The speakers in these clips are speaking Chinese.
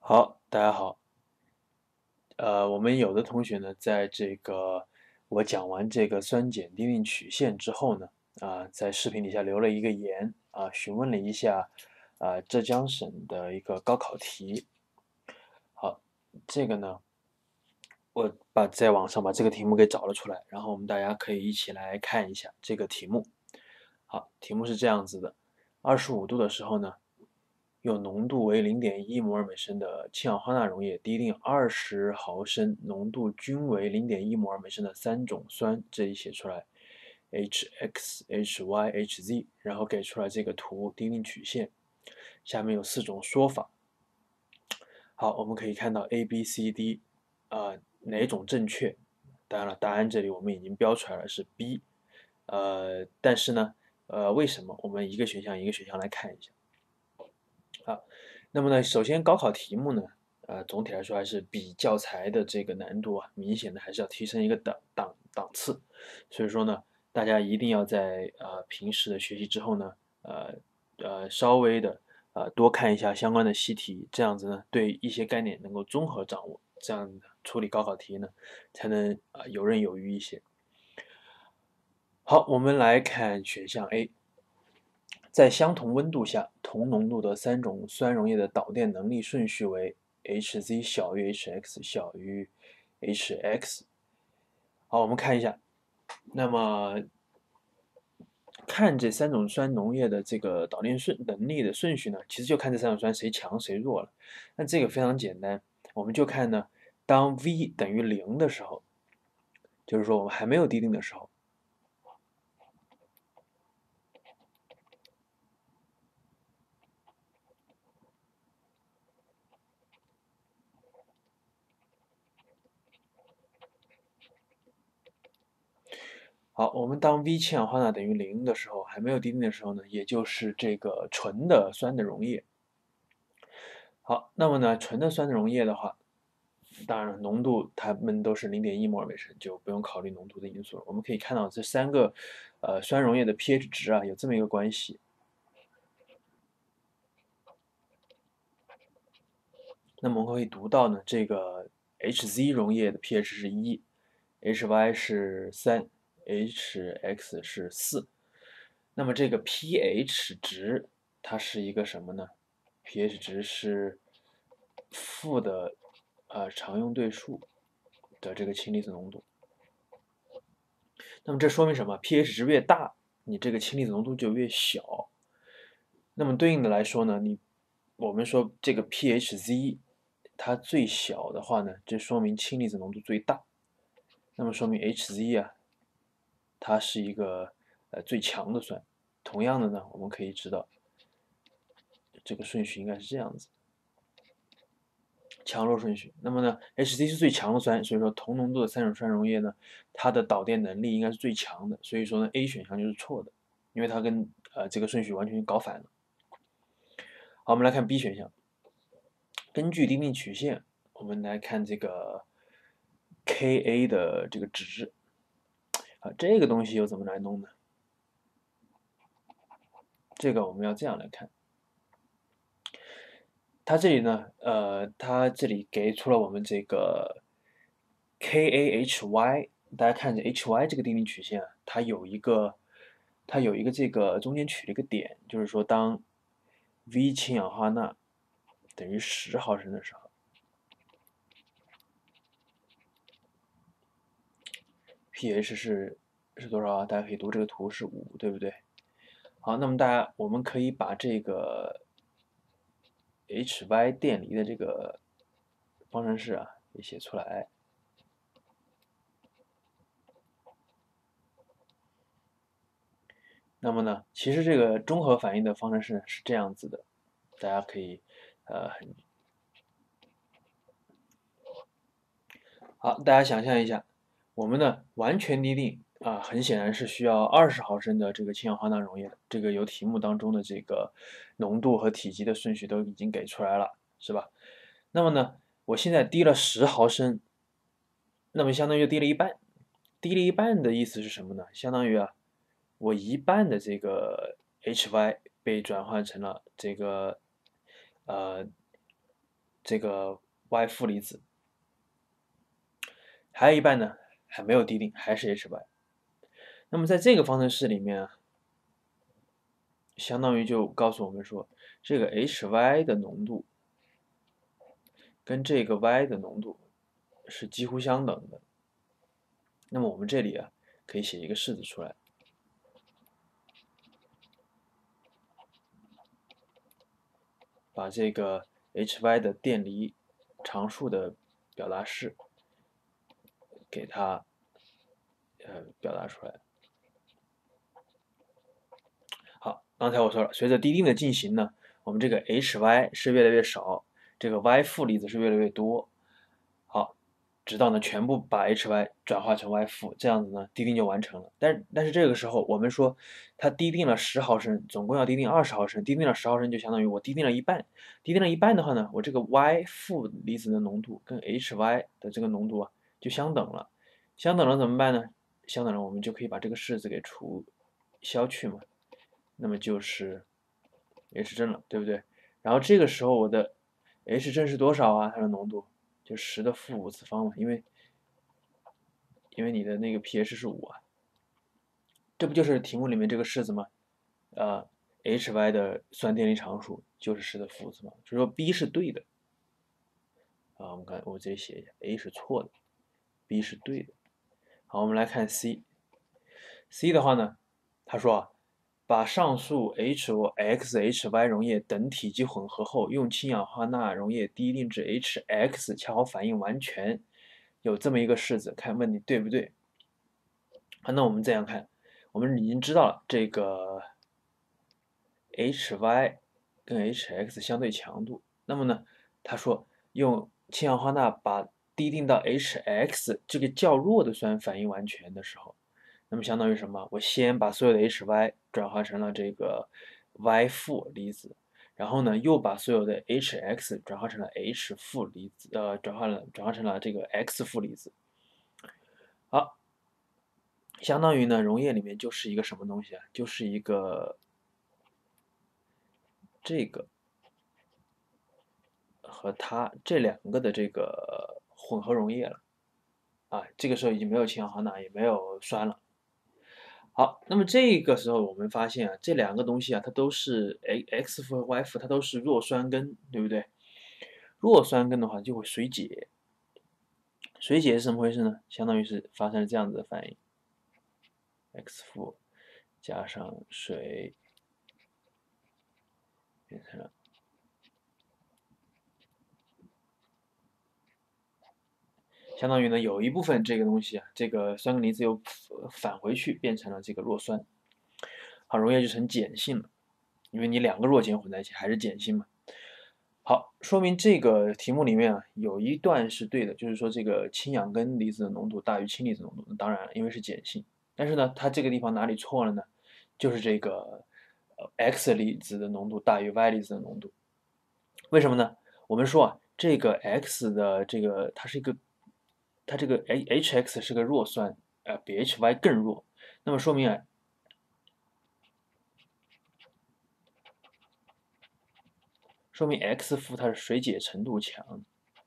好，大家好。我们有的同学呢，在我讲完这个酸碱滴定曲线之后呢，在视频底下留了一个言，询问了一下，浙江省的一个高考题。好，这个呢，我在网上把这个题目给找了出来，然后我们大家可以一起来看一下这个题目。好，题目是这样子的：25度的时候呢，用浓度为0.1摩尔每升的氢氧化钠溶液滴定20毫升，浓度均为0.1摩尔每升的三种酸，这里写出来 HX、HY、HZ，然后给出来这个图滴定曲线，下面有4种说法。好，我们可以看到 A、B、C、D，哪种正确？当然了，答案这里我们已经标出来了是 B，但是呢，为什么？我们一个选项一个选项来看一下。好，那么呢，首先高考题目呢，总体来说还是比教材的这个难度明显的还是要提升一个档次。所以说呢，大家一定要在平时的学习之后呢，稍微的多看一下相关的习题，这样子呢，对一些概念能够综合掌握，这样的处理高考题呢，才能游刃有余一些。好，我们来看选项 A。在相同温度下，同浓度的3种酸溶液的导电能力顺序为 Hz 小于 Hx 小于 Hx。好，我们看一下，那么看这3种酸溶液的这个导电能力的顺序呢，其实就看这3种酸谁强谁弱了。那这个非常简单，我们就看呢，当 V 等于0的时候，就是说我们还没有滴定的时候，好，我们当 V 氢氧化钠等于0的时候，还没有滴定的时候呢，也就是这个纯的酸的溶液。好，那么呢，纯的酸的溶液的话，当然了，浓度它们都是0.1摩尔每升，就不用考虑浓度的因素了。我们可以看到这3个酸溶液的 pH 值有这么一个关系。那么我们可以读到呢，这个 Hz 溶液的 pH 是1，Hy 是3，Hx 是4。那么这个 pH 值它是一个什么呢？pH 值是负的常用对数的这个氢离子浓度。那么这说明什么？pH 值越大，你这个氢离子浓度就越小。那么对应的来说呢，我们说这个 pHz 它最小的话呢，这说明氢离子浓度最大。那么说明 Hz 它是一个最强的酸。同样的呢，我们可以知道这个顺序应该是这样子，强弱顺序。那么呢，Hz 是最强的酸，所以说同浓度的3种酸溶液呢，它的导电能力应该是最强的。所以说呢，A 选项就是错的，因为它跟这个顺序完全搞反了。好，我们来看 B 选项。根据滴定曲线，我们来看这个 Ka 的这个值。这个东西又怎么来弄呢？这个我们要这样来看，它这里呢，它这里给出了我们这个 Kahy，大家看着 Hy 这个滴定曲线它有一个这个中间取了一个点，就是说当 V 氢氧化钠等于10毫升的时候，pH 是多少啊？大家可以读这个图是5，对不对？好，那么我们可以把这个 Hy 电离的这个方程式给写出来。那么呢，其实这个中和反应的方程式是这样子的，大家可以很好，大家想象一下，我们呢完全滴定很显然是需要20毫升的这个氢氧化钠溶液的，这个由题目当中的这个浓度和体积的顺序都已经给出来了，是吧？那么呢，我现在滴了10毫升，那么相当于滴了一半，滴了一半的意思是什么呢？相当于我一半的这个 Hy 被转换成了这个呃这个 Y 负离子，还有一半呢还没有滴定，还是 HY。那么在这个方程式里面啊，相当于就告诉我们说，这个 HY 的浓度跟这个 Y 的浓度是几乎相等的。那么我们这里啊，可以写一个式子出来，把这个 HY 的电离常数的表达式给它表达出来。好，刚才我说了，随着滴定的进行呢，我们这个 HY 是越来越少，这个 Y 负离子是越来越多。好，直到呢全部把 HY 转化成 Y 负，这样子呢滴定就完成了。但是这个时候我们说它滴定了10毫升，总共要滴定20毫升，滴定了10毫升就相当于我滴定了一半。滴定了一半的话呢，我这个 Y 负离子的浓度跟 HY 的这个浓度啊就相等了。相等了怎么办呢？相等了我们就可以把这个式子给消去嘛。那么就是 H 正了，对不对？然后这个时候我的 H 正是多少啊？它的浓度就10的负5次方嘛，因为你的那个 pH 是5啊，这不就是题目里面这个式子吗？HY 的酸电离常数就是10的负5次方，所以说 B 是对的啊。我们看，我直接写一下 ，A 是错的，B 是对的。好，我们来看 C 的话呢，他说啊，把上述 HXHY 溶液等体积混合后，用氢氧化钠溶液滴定至 HX，恰好反应完全。有这么一个式子，看问你对不对？好，那我们这样看，我们已经知道了这个 HY 跟 HX 相对强度。那么呢，他说用氢氧化钠把滴定到 HX 这个较弱的酸反应完全的时候，那么相当于什么？我先把所有的 HY 转化成了这个 Y 负离子，然后呢，又把所有的 HX 转化成了 H 负离子，转化成了这个 X 负离子。好，相当于呢，溶液里面就是一个什么东西啊？就是一个这个和它这两个的这个混合溶液了啊。这个时候已经没有氢氧化钠，也没有酸了。好，那么这个时候我们发现啊，这两个东西啊，它都是 X 负和 Y 负，它都是弱酸根，对不对？弱酸根的话就会水解，水解是怎么回事呢？相当于是发生了这样子的反应 ，X 负加上水变成了，相当于呢有一部分这个东西啊，这个酸根离子又返回去变成了这个弱酸，好，溶液就成碱性了，因为你两个弱碱混在一起还是碱性嘛。好，说明这个题目里面啊有一段是对的，就是说这个氢氧根离子的浓度大于氢离子浓度。那当然了，因为是碱性。但是呢，它这个地方哪里错了呢？就是这个X 离子的浓度大于 Y 离子的浓度。为什么呢？我们说啊，这个 X 的这个它这个 HX 是个弱酸，比 HY 更弱。那么说明啊，X 负它的水解程度强。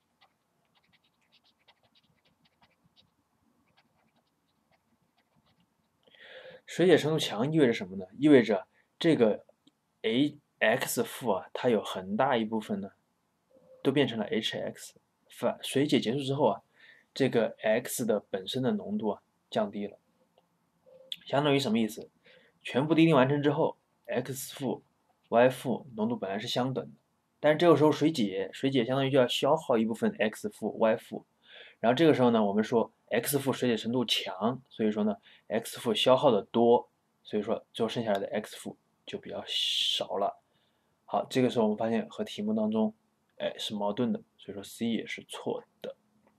水解程度强意味着什么呢？意味着这个 X 负啊，它有很大一部分呢都变成了 HX。水解结束之后啊，这个 X 的本身的浓度啊降低了，相当于什么意思？全部滴定完成之后，X 负、Y 负浓度本来是相等的，但是这个时候水解相当于就要消耗一部分 X 负、Y 负，然后这个时候呢，我们说 X 负水解程度强，所以说呢 X 负消耗的多，所以说最后剩下来的 X 负就比较少了。好，这个时候我们发现和题目当中，是矛盾的，所以说 C 也是错的。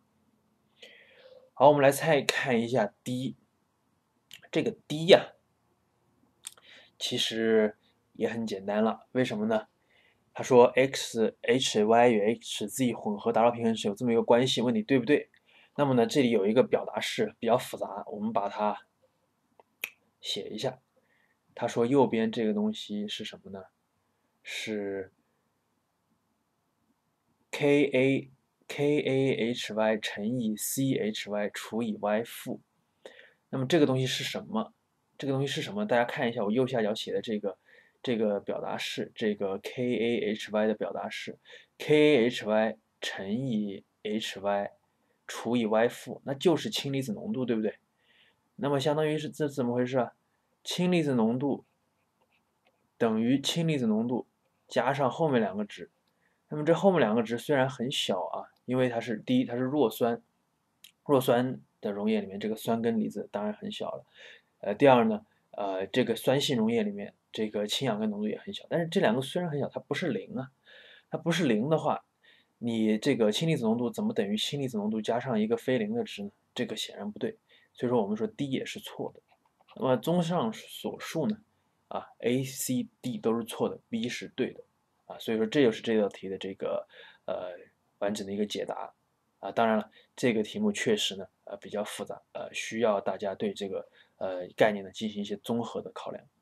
好，我们来再看一下 D，这个 D 呀、其实也很简单了，为什么呢？他说 XHY 与 HZ 混合达到平衡时有这么一个关系，问你对不对？那么呢，这里有一个表达式比较复杂，我们把它写一下。他说右边这个东西是什么呢？是 KaHy 乘以 CHy 除以 y 负。那么这个东西是什么？这个东西是什么？大家看一下我右下角写的这个表达式，这个 KaHy 的表达式 ，KaHy 乘以 Hy 除以 y 负，那就是氢离子浓度，对不对？那么相当于是这怎么回事啊？氢离子浓度等于氢离子浓度加上后面两个值。那么这后面两个值虽然很小啊，因为它是第一它是弱酸，弱酸的溶液里面这个酸根离子当然很小了。第二呢，这个酸性溶液里面这个氢氧根浓度也很小，但是这两个虽然很小，它不是零啊，它不是零的话，你这个氢离子浓度怎么等于氢离子浓度加上一个非零的值呢？这个显然不对，所以说我们说 D 也是错的。那么综上所述呢，A、C、D 都是错的，B 是对的，所以说这就是这道题的这个完整的一个解答。当然了，这个题目确实呢比较复杂，需要大家对这个概念呢进行一些综合的考量。